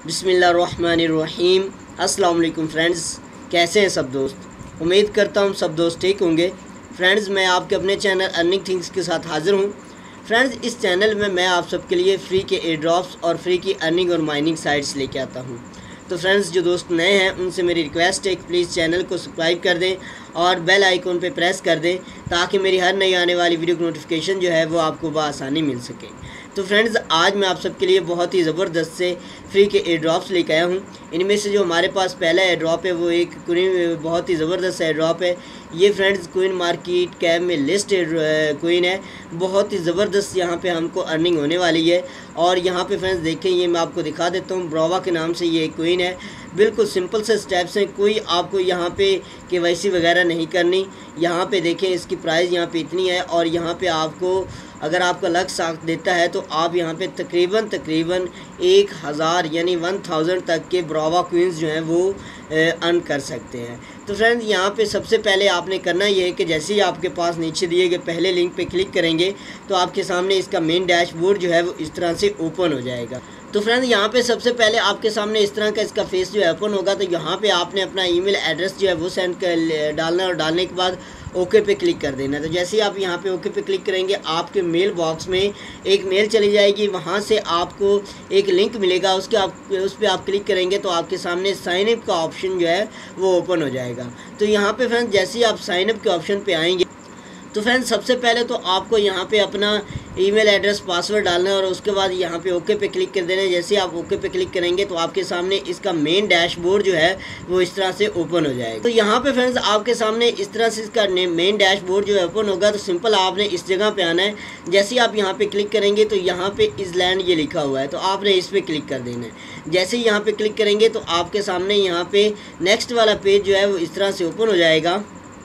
बिस्मिल्लाहिर्रहमानिर्रहीम। अस्सलाम वालेकुम फ्रेंड्स, कैसे हैं सब दोस्त। उम्मीद करता हूँ सब दोस्त ठीक होंगे। फ्रेंड्स, मैं आपके अपने चैनल अर्निंग थिंग्स के साथ हाज़िर हूँ। फ्रेंड्स, इस चैनल में मैं आप सबके लिए फ़्री के एयर ड्रॉप्स और फ़्री की अर्निंग और माइनिंग साइट्स लेके आता हूँ। तो फ्रेंड्स, जो दोस्त नए हैं उनसे मेरी रिक्वेस्ट है कि प्लीज़ चैनल को सब्सक्राइब कर दें और बेल आइकॉन पे प्रेस कर दें ताकि मेरी हर नई आने वाली वीडियो की नोटिफिकेशन जो है वो आपको बआसानी मिल सके। तो फ्रेंड्स, आज मैं आप सबके लिए बहुत ही ज़बरदस्त से फ्री के एयर ड्रॉप्स लेकर आया हूँ। इनमें से जो हमारे पास पहला एयर ड्रॉप है वो एक बहुत ही ज़बरदस्त एयर ड्रॉप है। ये फ्रेंड्स क्वीन मार्केट कैप में लिस्ट क्वीन है। बहुत ही ज़बरदस्त यहाँ पे हमको अर्निंग होने वाली है। और यहाँ पे फ्रेंड्स देखें, ये मैं आपको दिखा देता हूँ। ब्रोवा के नाम से ये क्वीन है। बिल्कुल सिंपल से स्टेप्स हैं, कोई आपको यहाँ पे केवाईसी वगैरह नहीं करनी। यहाँ पे देखें, इसकी प्राइस यहाँ पे इतनी है और यहाँ पे आपको अगर आपका लक साथ देता है तो आप यहाँ पे तकरीबन 1000 यानी 1000 तक के ब्रोवा क्वींस जो हैं वो अर्न कर सकते हैं। तो फ्रेंड्स, यहाँ पे सबसे पहले आपने करना ये है कि जैसे ही आपके पास नीचे दिए गए पहले लिंक पे क्लिक करेंगे तो आपके सामने इसका मेन डैशबोर्ड जो है वो इस तरह से ओपन हो जाएगा। तो फ्रेंड्स, यहाँ पे सबसे पहले आपके सामने इस तरह का इसका फेस जो है ओपन होगा। तो यहाँ पे आपने अपना ईमेल एड्रेस जो है वो सेंड कर डालना है और डालने के बाद ओके पे क्लिक कर देना है। तो जैसे ही आप यहाँ पे ओके पे क्लिक करेंगे आपके मेल बॉक्स में एक मेल चली जाएगी। वहाँ से आपको एक लिंक मिलेगा, उस पर आप क्लिक करेंगे तो आपके सामने साइन अप का ऑप्शन जो है वो ओपन हो जाएगा। तो यहाँ पे फ्रेंड्स, जैसे ही आप साइन अप के ऑप्शन पे आएंगे तो फ्रेंड्स सबसे पहले तो आपको यहाँ पे अपना ईमेल एड्रेस पासवर्ड डालना है और उसके बाद यहाँ पे ओके पे क्लिक कर देना है। जैसे आप ओके पे क्लिक करेंगे तो आपके सामने इसका मेन डैशबोर्ड जो है वो इस तरह से ओपन हो जाएगा। तो यहाँ पे फ्रेंड्स आपके सामने इस तरह से इसका मेन डैशबोर्ड जो है ओपन होगा। तो सिंपल आपने इस जगह पे आना है। जैसे ही आप यहाँ पे क्लिक करेंगे तो यहाँ पे इज़लैंड ये लिखा हुआ है, तो आपने इस पर क्लिक कर देना है। जैसे ही यहाँ पे क्लिक करेंगे तो आपके सामने यहाँ पे नेक्स्ट वाला पेज जो है वो इस तरह से ओपन हो जाएगा।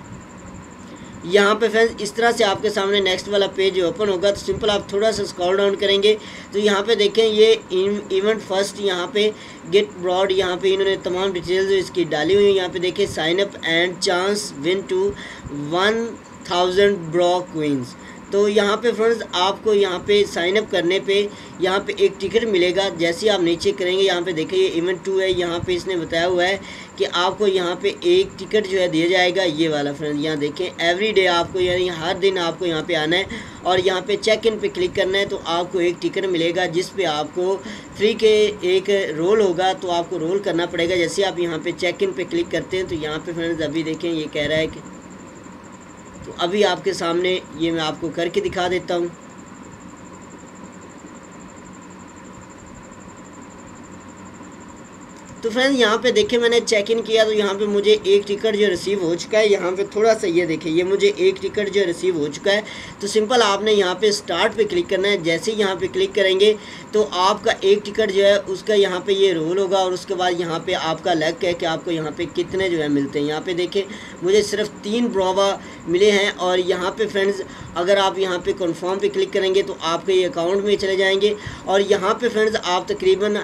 यहाँ पे फ्रेंड्स इस तरह से आपके सामने नेक्स्ट वाला पेज ओपन होगा। तो सिंपल आप थोड़ा सा स्क्रॉल डाउन करेंगे तो यहाँ पे देखें, ये इवेंट फर्स्ट यहाँ पे गेट ब्रॉड, यहाँ पे इन्होंने तमाम डिटेल्स जो इसकी डाली हुई है। यहाँ पे देखें sign up and chance win to 1000 bro queens. तो यहाँ पे फ्रेंड्स आपको यहाँ पे साइन अप करने पे यहाँ पे एक टिकट मिलेगा। जैसे आप नीचे करेंगे यहाँ पे देखिए ये इवेंट 2 है। यहाँ पे इसने बताया हुआ है कि आपको यहाँ पे एक टिकट जो है दिया जाएगा, ये वाला फ्रेंड्स। यहाँ देखें एवरी डे आपको यानी हर दिन आपको यहाँ पे आना है और यहाँ पे चेक इन पे क्लिक करना है। तो आपको एक टिकट मिलेगा जिस पे आपको फ्री के एक रोल होगा, तो आपको रोल करना पड़ेगा। जैसे आप यहाँ पे चेक इन पे क्लिक करते हैं तो यहाँ पे फ्रेंड्स अभी देखें ये कह रहा है कि, तो अभी आपके सामने ये मैं आपको करके दिखा देता हूँ। तो फ्रेंड्स यहाँ पे देखें मैंने चेक इन किया तो यहाँ पे मुझे एक टिकट जो रिसीव हो चुका है। यहाँ पे थोड़ा सा ये देखें, ये मुझे एक टिकट जो रिसीव हो चुका है। तो सिंपल आपने यहाँ पे स्टार्ट पे क्लिक करना है। जैसे ही यहाँ पे क्लिक करेंगे तो आपका एक टिकट जो है उसका यहाँ पे ये रोल होगा और उसके बाद यहाँ पे आपका लक है कि आपको यहाँ पे कितने जो है मिलते हैं। यहाँ पे देखें मुझे सिर्फ 3 ब्रोवा मिले हैं। और यहाँ पे फ्रेंड्स अगर आप यहाँ पे कन्फर्म पे क्लिक करेंगे तो आपके ये अकाउंट में चले जाएंगे और यहाँ पे फ्रेंड्स आप तकरीबन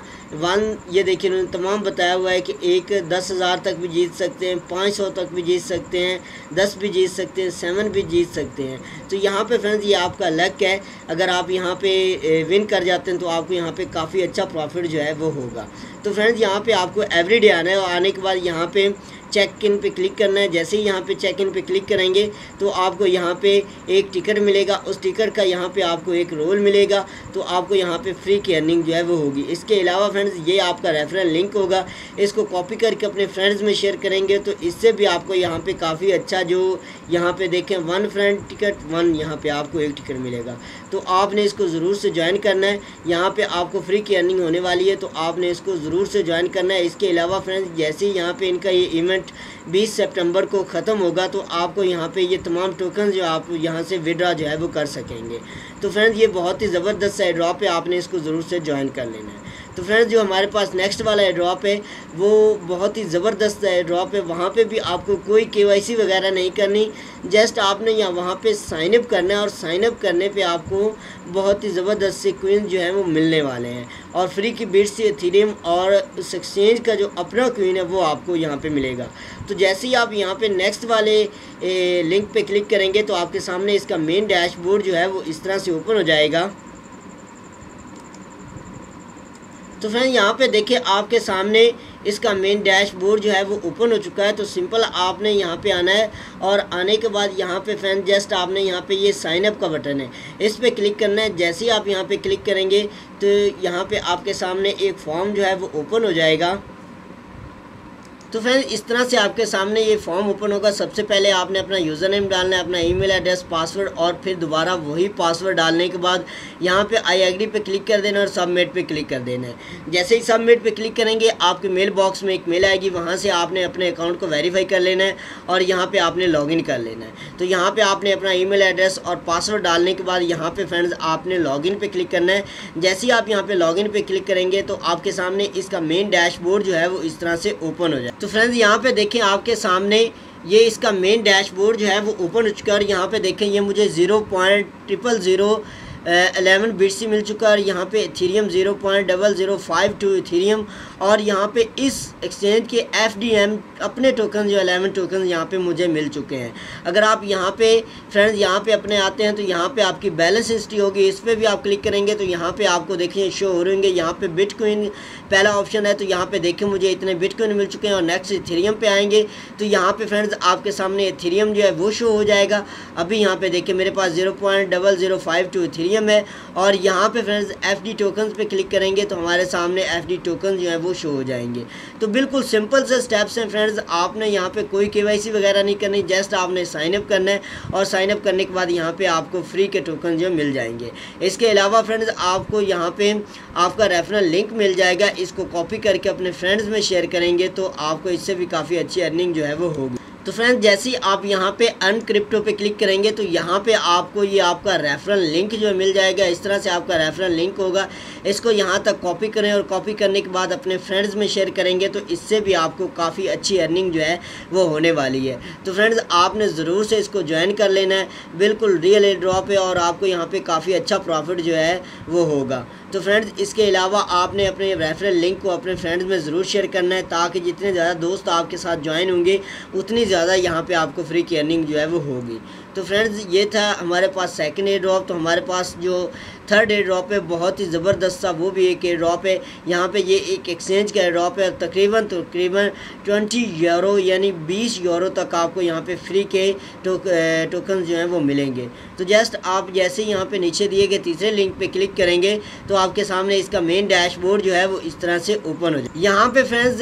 ये देखिए उन्होंने तमाम बताया हुआ है कि एक 10,000 तक भी जीत सकते हैं, 500 तक भी जीत सकते हैं, 10 भी जीत सकते हैं, 7 भी जीत सकते हैं। तो यहाँ पे फ्रेंड्स ये आपका लक है। अगर आप यहाँ पे विन कर जाते हैं तो आपको यहाँ पे काफ़ी अच्छा प्रॉफिट जो है वो होगा। तो फ्रेंड्स यहाँ पे आपको एवरीडे आना है और आने के बाद यहाँ पे चेक इन पे क्लिक करना है। जैसे ही यहाँ पे चेक इन पे क्लिक करेंगे तो आपको यहाँ पे एक टिकट मिलेगा, उस टिकट का यहाँ पे आपको एक रोल मिलेगा। तो आपको यहाँ पे फ्री की अर्निंग जो है वो होगी। इसके अलावा फ्रेंड्स ये आपका रेफरल लिंक होगा, इसको कॉपी करके अपने फ्रेंड्स में शेयर करेंगे तो इससे भी आपको यहाँ पे काफ़ी अच्छा जो यहाँ पे देखें 1 फ्रेंड टिकट 1 यहाँ पे आपको एक टिकट मिलेगा। तो आपने इसको ज़रूर से ज्वाइन करना है। यहाँ पे आपको फ्री की अर्निंग होने वाली है तो आपने इसको ज़रूर से ज्वाइन करना है। इसके अलावा फ्रेंड्स जैसे ही यहाँ पे इनका ये इवेंट 20 सितंबर को ख़त्म होगा तो आपको यहाँ पे ये तमाम टोकन जो आप यहाँ से विड्रॉ जो है वो कर सकेंगे। तो फ्रेंड्स ये बहुत ही ज़बरदस्त एयर ड्रॉप है, आपने इसको ज़रूर से ज्वाइन कर लेना है। तो फ्रेंड्स जो हमारे पास नेक्स्ट वाला एयर ड्रॉप है वो बहुत ही ज़बरदस्त एयर ड्रॉप है। वहाँ पे भी आपको कोई केवाईसी वगैरह नहीं करनी, जस्ट आपने यहाँ वहाँ पे साइन अप करना है और साइन अप करने पे आपको बहुत ही ज़बरदस्त से क्वीन जो है वो मिलने वाले हैं और फ्री की बिट्स से इथेरियम और उस एक्सचेंज का जो अपना क्वीन है वो आपको यहाँ पे मिलेगा। तो जैसे ही आप यहाँ पे नेक्स्ट वाले लिंक पे क्लिक करेंगे तो आपके सामने इसका मेन डैशबोर्ड जो है वो इस तरह से ओपन हो जाएगा। तो फ्रेंड यहाँ पे देखिए आपके सामने इसका मेन डैशबोर्ड जो है वो ओपन हो चुका है। तो सिंपल आपने यहाँ पे आना है और आने के बाद यहाँ पे फ्रेंड जस्ट आपने यहाँ पे ये साइन अप का बटन है, इस पे क्लिक करना है। जैसे ही आप यहाँ पे क्लिक करेंगे तो यहाँ पे आपके सामने एक फॉर्म जो है वो ओपन हो जाएगा। तो फ्रेंड इस तरह से आपके सामने ये फॉर्म ओपन होगा। सबसे पहले आपने अपना यूज़र नेम डालना है, अपना ईमेल एड्रेस, पासवर्ड और फिर दोबारा वही पासवर्ड डालने के बाद यहाँ पे आई एग्री पे क्लिक कर देना और सबमिट पे क्लिक कर देना है। जैसे ही सबमिट पे क्लिक करेंगे आपके मेल बॉक्स में एक मेल आएगी, वहाँ से आपने अपने अकाउंट को वेरीफाई कर लेना है और यहाँ पर आपने लॉगिन कर लेना है। तो यहाँ पर आपने अपना ईमेल एड्रेस और पासवर्ड डालने के बाद यहाँ पर फ्रेंड्स आपने लॉगिन पे क्लिक करना है। जैसे ही आप यहाँ पर लॉगिन पे क्लिक करेंगे तो आपके सामने इसका मेन डैशबोर्ड जो है वो इस तरह से ओपन हो जाए। तो फ्रेंड्स यहाँ पे देखें आपके सामने ये इसका मेन डैशबोर्ड जो है वो ओपन हो चुका है और यहाँ पे देखें ये मुझे 0.00011 बिट्स ही मिल चुका है और यहाँ पे इथेरियम 0.0052 इथेरियम और यहाँ पे इस एक्सचेंज के FDM अपने टोकन जो 11 टोकन यहाँ पे मुझे मिल चुके हैं। अगर आप यहाँ पे फ्रेंड्स यहाँ पे अपने आते हैं तो यहाँ पे आपकी बैलेंस हिस्ट्री होगी, इस पर भी आप क्लिक करेंगे तो यहाँ पे आपको देखिए शो हो रहेंगे। यहाँ पे बिटकॉइन पहला ऑप्शन है तो यहाँ पे देखिए मुझे इतने बिटकॉइन मिल चुके हैं और नेक्स्ट इथेरियम पे आएंगे तो यहाँ पे फ्रेंड्स आपके सामने इथेरियम जो है वो शो हो जाएगा। अभी यहाँ पे देखिए मेरे पास 0.0052 इथेरियम है और यहाँ पे फ्रेंड्स FD टोकन्स पे क्लिक करेंगे तो हमारे सामने FD टोकन जो है वो शो हो जाएंगे। तो बिल्कुल सिंपल से स्टेप्स हैं फ्रेंड्स, आपने यहाँ पे कोई KYC वगैरह नहीं करनी, जस्ट आपने साइनअप करना है और साइनअप करने के बाद यहाँ पे आपको फ्री के टोकन जो मिल जाएंगे। इसके अलावा फ्रेंड्स आपको यहाँ पे आपका रेफरल लिंक मिल जाएगा, इसको कॉपी करके अपने फ्रेंड्स में शेयर करेंगे तो आपको इससे भी काफ़ी अच्छी अर्निंग जो है वो होगी। तो फ्रेंड्स जैसे ही आप यहाँ पे अर्न क्रिप्टो पे क्लिक करेंगे तो यहाँ पे आपको ये आपका रेफरल लिंक जो मिल जाएगा। इस तरह से आपका रेफरल लिंक होगा, इसको यहाँ तक कॉपी करें और कॉपी करने के बाद अपने फ्रेंड्स में शेयर करेंगे तो इससे भी आपको काफ़ी अच्छी अर्निंग जो है वो होने वाली है। तो फ्रेंड्स आपने ज़रूर से इसको ज्वाइन कर लेना है, बिल्कुल रियल एयर ड्रॉप है और आपको यहाँ पर काफ़ी अच्छा प्रॉफिट जो है वो होगा। तो फ्रेंड्स इसके अलावा आपने अपने रेफरल लिंक को अपने फ्रेंड्स में ज़रूर शेयर करना है ताकि जितने ज़्यादा दोस्त आपके साथ ज्वाइन होंगे उतनी ज़्यादा यहाँ पे आपको फ्री की अर्निंग जो है वो होगी। तो फ्रेंड्स ये था हमारे पास सेकंड एयर ड्रॉप। तो हमारे पास जो थर्ड एयर ड्रॉप है बहुत ही ज़बरदस्त सा वो भी एक एयर ड्रॉप है। यहाँ पे ये एक एक्सचेंज का एयर ड्रॉप है, तकरीबन 20 यूरो यानी 20 यूरो तक आपको यहाँ पे फ्री के टोकन जो हैं वो मिलेंगे। तो जस्ट आप जैसे ही यहाँ पे नीचे दिए गए तीसरे लिंक पे क्लिक करेंगे तो आपके सामने इसका मेन डैशबोर्ड जो है वो इस तरह से ओपन हो जाए। यहाँ पे फ्रेंड्स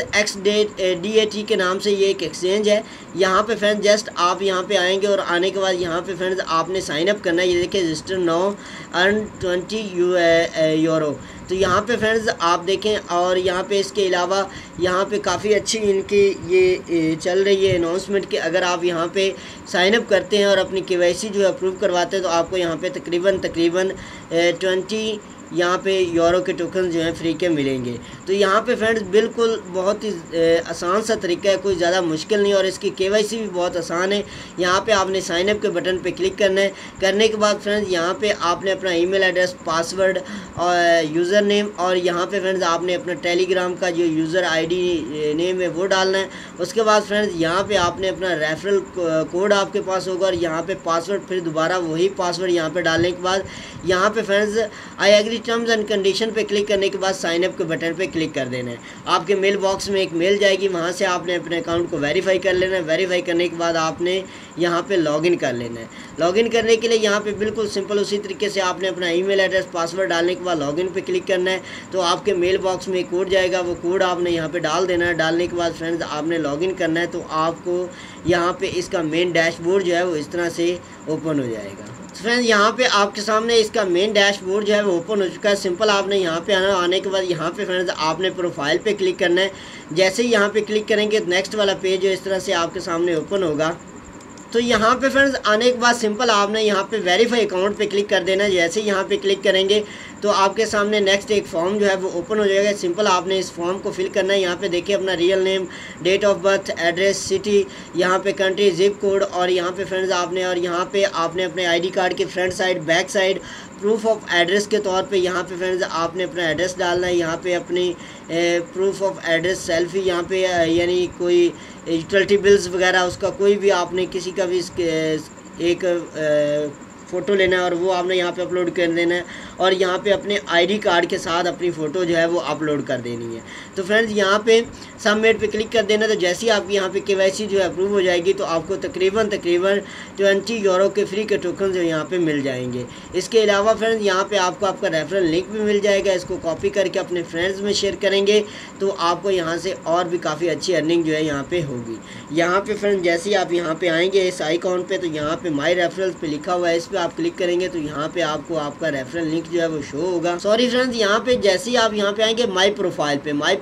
XDAT के नाम से ये एक एक्सचेंज है। यहाँ पे फ्रेंड्स जस्ट आप यहाँ पे आएंगे और आने के बाद यहाँ पे फ्रेंड्स आपने साइन अप करना है। ये देखिए रजिस्टर नाउ अर्न 20 यूरो। तो यहाँ पे फ्रेंड्स आप देखें और यहाँ पे इसके अलावा यहाँ पे काफ़ी अच्छी इनकी ये चल रही है अनाउंसमेंट कि अगर आप यहाँ पे साइन अप करते हैं और अपनी KYC जो अप्रूव करवाते हैं तो आपको यहाँ पे तकरीबन 20 यहाँ पे यूरो के टोकन जो हैं फ्री के मिलेंगे। तो यहाँ पे फ्रेंड्स बिल्कुल बहुत ही आसान सा तरीका है, कोई ज़्यादा मुश्किल नहीं और इसकी KYC भी बहुत आसान है। यहाँ पे आपने साइन अप के बटन पे क्लिक करना है, करने के बाद फ्रेंड्स यहाँ पे आपने अपना ईमेल एड्रेस, पासवर्ड और यूज़र नेम और यहाँ पे फ्रेंड्स आपने अपना टेलीग्राम का जो यूज़र ID नेम है वो डालना है। उसके बाद फ्रेंड्स यहाँ पे आपने अपना रेफरल कोड आपके पास होगा और यहाँ पे पासवर्ड, फिर दोबारा वही पासवर्ड यहाँ पे डालने के बाद यहाँ पे friends I agree terms and condition पे क्लिक करने के बाद साइन अप के बटन पे क्लिक कर देना है। आपके मेल बॉक्स में एक मेल जाएगी, वहाँ से आपने अपने अकाउंट को वेरीफाई कर लेना है। वेरीफाई करने के बाद आपने यहाँ पे लॉगिन कर लेना है। लॉगिन करने के लिए यहाँ पे बिल्कुल सिंपल उसी तरीके से आपने अपना ईमेल एड्रेस, पासवर्ड डालने के बाद लॉगिन पे क्लिक करना है। तो आपके मेल बॉक्स में एक कोड जाएगा, वो कोड आपने यहाँ पे डाल देना है। डालने के बाद फ्रेंड्स आपने लॉगिन करना है तो आपको यहाँ पे इसका मेन डैशबोर्ड जो है वो इस तरह से ओपन हो जाएगा। फ्रेंड्स यहाँ पे आपके सामने इसका मेन डैशबोर्ड जो है वो ओपन हो चुका है। सिंपल आपने यहाँ पे आना, आने के बाद यहाँ पे फ्रेंड्स आपने प्रोफाइल पे क्लिक करना है। जैसे ही यहाँ पे क्लिक करेंगे नेक्स्ट वाला पेज जो इस तरह से आपके सामने ओपन होगा। तो यहाँ पे फ्रेंड्स आने के बाद सिंपल आपने यहाँ पे वेरीफाई अकाउंट पे क्लिक कर देना है। जैसे ही यहाँ पे क्लिक करेंगे तो आपके सामने नेक्स्ट एक फॉर्म जो है वो ओपन हो जाएगा। सिंपल आपने इस फॉर्म को फिल करना है। यहाँ पे देखिए अपना real name, date of birth, address, city, यहाँ पे कंट्री, जिप कोड और यहाँ पे फ्रेंड्स आपने आपने अपने ID कार्ड की front side, back side, proof of address के तौर पे यहाँ पे फ्रेंड्स आपने अपना एड्रेस डालना है। यहाँ पे अपनी प्रूफ ऑफ एड्रेस सेल्फी यहाँ पे यानी कोई यूटिलिटी बिल्स वगैरह उसका कोई भी आपने किसी का भी एक फ़ोटो लेना है और वो आपने यहाँ पे अपलोड कर देना है और यहाँ पे अपने आईडी कार्ड के साथ अपनी फ़ोटो जो है वो अपलोड कर देनी है। तो फ्रेंड्स यहाँ पे सबमिट पे क्लिक कर देना। तो जैसे ही आपकी यहाँ पे KYC जो है अप्रूव हो जाएगी तो आपको तकरीबन 20 यूरो के फ्री के टोकन जो यहाँ पे मिल जाएंगे। इसके अलावा फ्रेंड्स यहाँ पे आपको आपका रेफरल लिंक भी मिल जाएगा। इसको कॉपी करके अपने फ्रेंड्स में शेयर करेंगे तो आपको यहाँ से और भी काफ़ी अच्छी अर्निंग जो है यहाँ पे होगी। यहाँ पे फ्रेंड्स जैसे ही आप यहाँ पे आएंगे इस आइकॉन पे तो यहाँ पे माई रेफरल्स पे लिखा हुआ है, इस पर आप क्लिक करेंगे तो यहाँ पे आपको आपका रेफरल लिंक जो है वो शो होगा। सॉरी फ्रेंड्स, यहाँ पे जैसे ही आप यहाँ पे आएंगे माई प्रोफाइल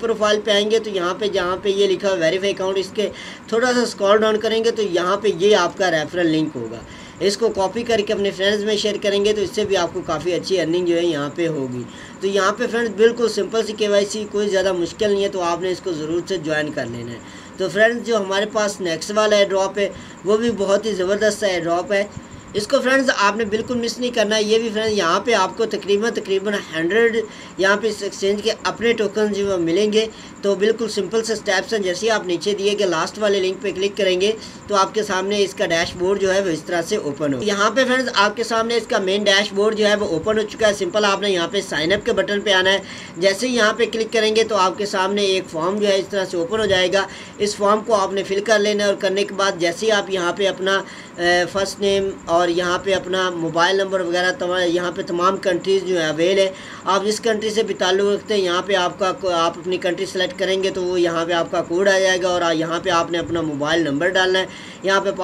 पे आएंगे तो यहाँ पे जहाँ पे ये लिखा है वेरीफाई अकाउंट, इसके थोड़ा सा स्क्रॉल डाउन करेंगे तो यहाँ पे ये आपका रेफरल लिंक होगा। इसको कॉपी करके अपने फ्रेंड्स में शेयर करेंगे तो इससे भी आपको काफ़ी अच्छी अर्निंग जो है यहाँ पे होगी। तो यहाँ पे फ्रेंड्स बिल्कुल सिंपल सी KYC, कोई ज़्यादा मुश्किल नहीं है, तो आपने इसको ज़रूर से ज्वाइन कर लेना है। तो फ्रेंड्स जो हमारे पास नेक्स्ट वाला एयर ड्रॉप है वो भी बहुत ही ज़बरदस्त एयर ड्रॉप है। इसको फ्रेंड्स आपने बिल्कुल मिस नहीं करना है। ये भी फ्रेंड्स यहाँ पे आपको तकरीबन 100 यहाँ पे इस एक्सचेंज के अपने टोकन जो मिलेंगे। तो बिल्कुल सिंपल से स्टेप्स हैं। जैसे ही आप नीचे दिए गए लास्ट वाले लिंक पे क्लिक करेंगे तो आपके सामने इसका डैशबोर्ड जो है वो इस तरह से ओपन हो। यहाँ पे फ्रेंड्स आपके सामने इसका मेन डैशबोर्ड जो है वो ओपन हो चुका है। सिंपल आपने यहाँ पे साइन अप के बटन पे आना है। जैसे ही यहाँ पे क्लिक करेंगे तो आपके सामने एक फॉर्म जो है इस तरह से ओपन हो जाएगा। इस फॉर्म को आपने फिल कर लेना है और करने के बाद जैसे ही आप यहाँ पे अपना फर्स्ट नेम और यहाँ पे अपना मोबाइल नंबर वगैरह यहाँ पे तमाम कंट्रीज़ जो है अवेल है, आप जिस कंट्री से भी ताल्लुक़ रखते हैं यहाँ पे आप अपनी कंट्री सेलेक्ट करेंगे तो वो यहाँ पे आपका कोड आ जाएगा और यहाँ पे आपने अपना मोबाइल नंबर डालना है। यहाँ पे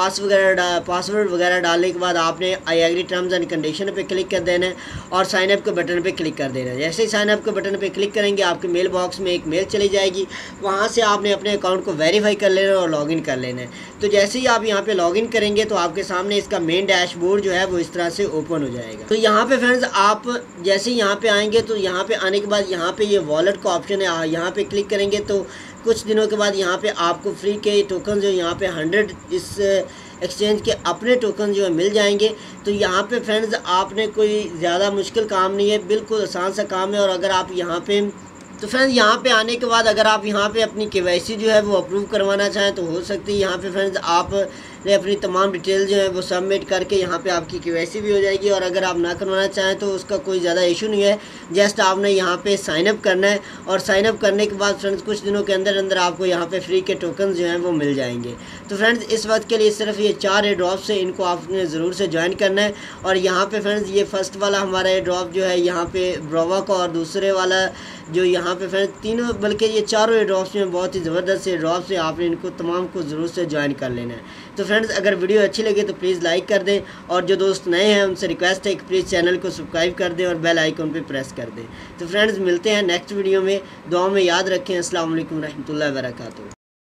पासवर्ड वगैरह डालने के बाद आपने I agree terms and condition पे क्लिक कर देना है और साइन अप के बटन पे क्लिक कर देना है। जैसे ही साइन अप के बटन पे क्लिक करेंगे आपके मेल बॉक्स में एक मेल चली जाएगी, वहाँ से आपने अपने अकाउंट को वेरीफाई कर लेना है और लॉगिन कर लेना है। तो जैसे ही आप यहाँ पे लॉगिन करेंगे तो आपके सामने इसका मेन डैशबोर्ड जो है वो इस तरह से ओपन हो जाएगा। तो यहाँ पे फ्रेंड्स आप जैसे ही यहाँ पे आएंगे तो यहाँ पे आने के बाद यहाँ पे ये वॉलेट का ऑप्शन है, यहाँ पे क्लिक करेंगे तो कुछ दिनों के बाद यहाँ पे आपको फ्री के टोकन जो यहाँ पे 100 इस एक्सचेंज के अपने टोकन जो है मिल जाएंगे। तो यहाँ पे फ्रेंड्स आपने कोई ज़्यादा मुश्किल काम नहीं है, बिल्कुल आसान सा काम है। और अगर आप यहाँ पे तो फ्रेंड्स यहाँ पे आने के बाद अगर आप यहाँ पे अपनी KYC जो है वो अप्रूव करवाना चाहें तो हो सकती है। यहाँ पे फ्रेंड्स आप ने अपनी तमाम डिटेल जो है वो सबमिट करके यहाँ पे आपकी KYC भी हो जाएगी। और अगर आप ना करवाना चाहें तो उसका कोई ज़्यादा इशू नहीं है, जस्ट आपने यहाँ पे साइन अप करना है और साइन अप करने के बाद फ्रेंड्स कुछ दिनों के अंदर अंदर आपको यहाँ पे फ्री के टोकन जो हैं वो मिल जाएंगे। तो फ्रेंड्स इस वक्त के लिए सिर्फ ये 4 एयर ड्रॉप्स है, इनको आपने ज़रूर से ज्वाइन करना है। और यहाँ पे फ्रेंड्स ये फर्स्ट वाला हमारा एयर ड्रॉप जो है यहाँ पे ब्रोवा का, और दूसरे वाला जो यहाँ पे फ्रेंड्स तीनों बल्कि ये चारों एयर ड्रॉप्स में बहुत ही ज़बरदस्त एयर ड्रॉप्स है, आपने इनको तमाम को ज़रूर से ज्वाइन कर लेना है। तो फ्रेंड्स अगर वीडियो अच्छी लगे तो प्लीज़ लाइक कर दें और जो दोस्त नए हैं उनसे रिक्वेस्ट है कि प्लीज़ चैनल को सब्सक्राइब कर दें और बेल आइकन पे प्रेस कर दें। तो फ्रेंड्स मिलते हैं नेक्स्ट वीडियो में, दुआ में याद रखें। अस्सलाम वालेकुम रहमतुल्लाहि व बरकातहू।